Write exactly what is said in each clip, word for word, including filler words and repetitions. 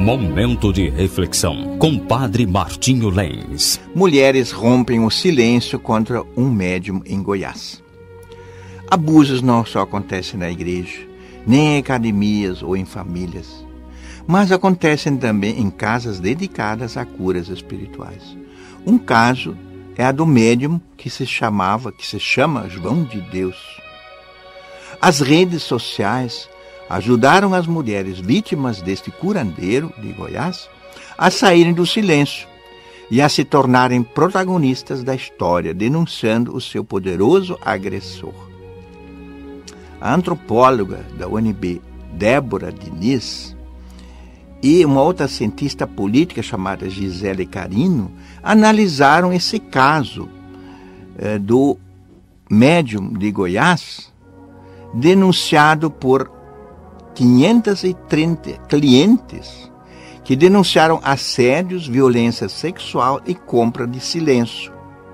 Momento de reflexão com Padre Martinho Lenz. Mulheres rompem o silêncio contra um médium em Goiás. Abusos não só acontecem na igreja, nem em academias ou em famílias, mas acontecem também em casas dedicadas a curas espirituais. Um caso é a do médium que se chamava, que se chama João de Deus. As redes sociais ajudaram as mulheres vítimas deste curandeiro de Goiás a saírem do silêncio e a se tornarem protagonistas da história, denunciando o seu poderoso agressor. A antropóloga da U N B, Débora Diniz, e uma outra cientista política chamada Gisele Carino analisaram esse caso eh, do médium de Goiás, denunciado por quinhentos e trinta clientes que denunciaram assédios, violência sexual e compra de silêncio.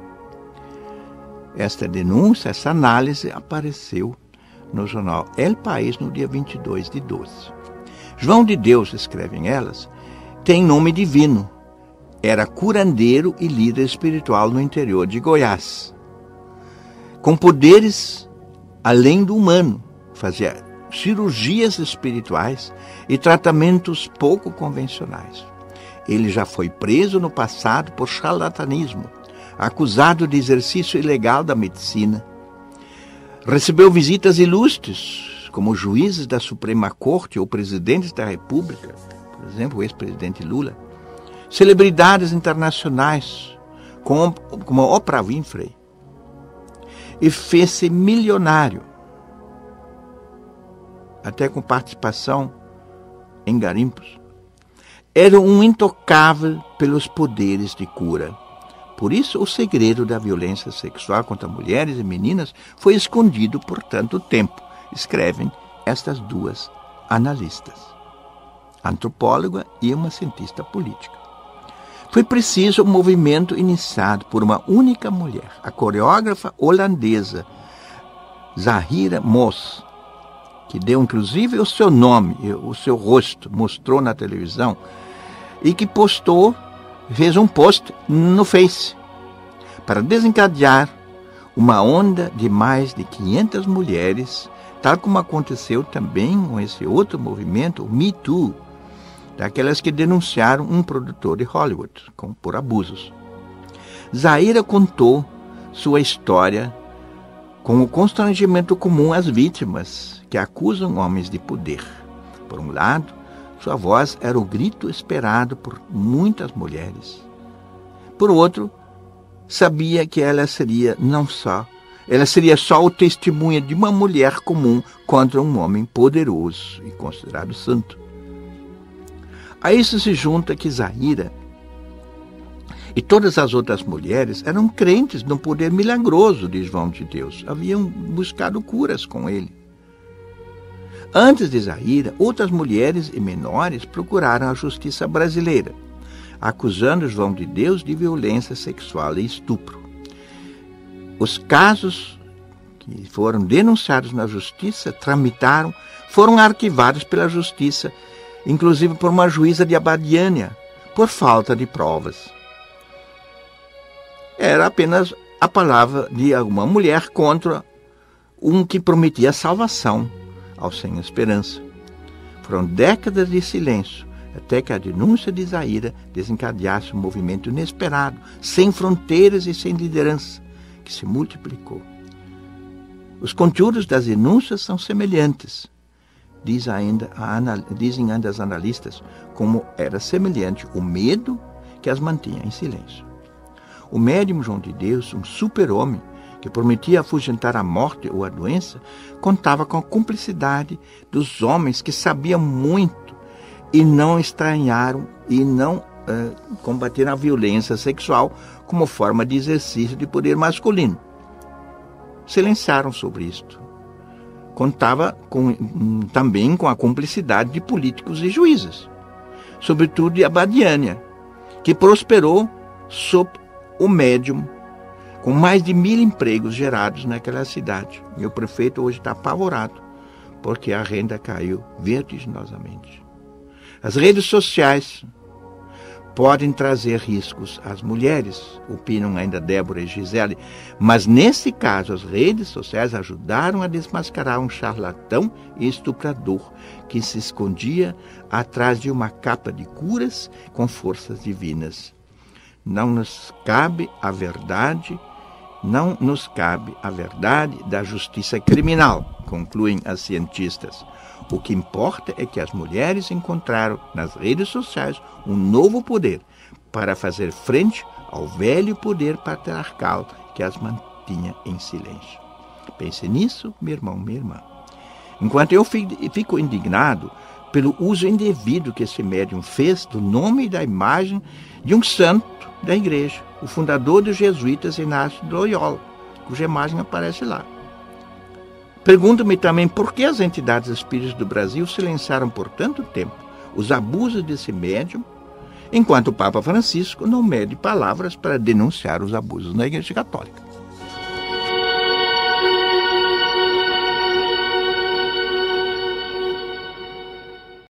Esta denúncia, essa análise apareceu no jornal El País no dia vinte e dois de doze. João de Deus, escrevem elas, tem nome divino. Era curandeiro e líder espiritual no interior de Goiás, com poderes além do humano. Fazia cirurgias espirituais e tratamentos pouco convencionais. Ele já foi preso no passado por charlatanismo, acusado de exercício ilegal da medicina. Recebeu visitas ilustres, como juízes da Suprema Corte ou presidentes da República, por exemplo, o ex-presidente Lula, celebridades internacionais, como, como Oprah Winfrey, e fez-se milionário, até com participação em garimpos. Era um intocável pelos poderes de cura. Por isso, o segredo da violência sexual contra mulheres e meninas foi escondido por tanto tempo, escrevem estas duas analistas, antropóloga e uma cientista política. Foi preciso um movimento iniciado por uma única mulher, a coreógrafa holandesa Zahira Moss, que deu inclusive o seu nome, o seu rosto, mostrou na televisão, e que postou, fez um post no Face, para desencadear uma onda de mais de quinhentas mulheres, tal como aconteceu também com esse outro movimento, o Me Too, daquelas que denunciaram um produtor de Hollywood com, por abusos. Zahira contou sua história com o constrangimento comum às vítimas que acusam homens de poder. Por um lado, sua voz era o grito esperado por muitas mulheres. Por outro, sabia que ela seria não só, ela seria só o testemunha de uma mulher comum contra um homem poderoso e considerado santo. A isso se junta que Zahira e todas as outras mulheres eram crentes no poder milagroso de João de Deus. Haviam buscado curas com ele. Antes de Zahira, outras mulheres e menores procuraram a justiça brasileira, acusando João de Deus de violência sexual e estupro. Os casos que foram denunciados na justiça, tramitaram, foram arquivados pela justiça, inclusive por uma juíza de Abadiânia, por falta de provas. Era apenas a palavra de alguma mulher contra um que prometia salvação ao sem esperança. Foram décadas de silêncio, até que a denúncia de Zahira desencadeasse um movimento inesperado, sem fronteiras e sem liderança, que se multiplicou. Os conteúdos das denúncias são semelhantes, diz ainda a, dizem ainda as analistas, como era semelhante o medo que as mantinha em silêncio. O médium João de Deus, um super-homem, que prometia afugentar a morte ou a doença, contava com a cumplicidade dos homens que sabiam muito e não estranharam e não uh, combateram a violência sexual como forma de exercício de poder masculino. Silenciaram sobre isto. Contava com, também com a cumplicidade de políticos e juízes, sobretudo de Abadiânia, que prosperou sob o médium, com mais de mil empregos gerados naquela cidade. E o prefeito hoje está apavorado, porque a renda caiu vertiginosamente. As redes sociais podem trazer riscos às mulheres, opinam ainda Débora e Gisele, mas nesse caso as redes sociais ajudaram a desmascarar um charlatão e estuprador que se escondia atrás de uma capa de curas com forças divinas. Não nos cabe a verdade, não nos cabe a verdade da justiça criminal, concluem as cientistas. O que importa é que as mulheres encontraram nas redes sociais um novo poder para fazer frente ao velho poder patriarcal que as mantinha em silêncio. Pense nisso, meu irmão, minha irmã. Enquanto eu fico indignado pelo uso indevido que esse médium fez do nome e da imagem de um santo da igreja, o fundador dos jesuítas Inácio de Loyola, cuja imagem aparece lá. Pergunto-me também por que as entidades espíritas do Brasil silenciaram por tanto tempo os abusos desse médium, enquanto o Papa Francisco não mede palavras para denunciar os abusos na Igreja Católica.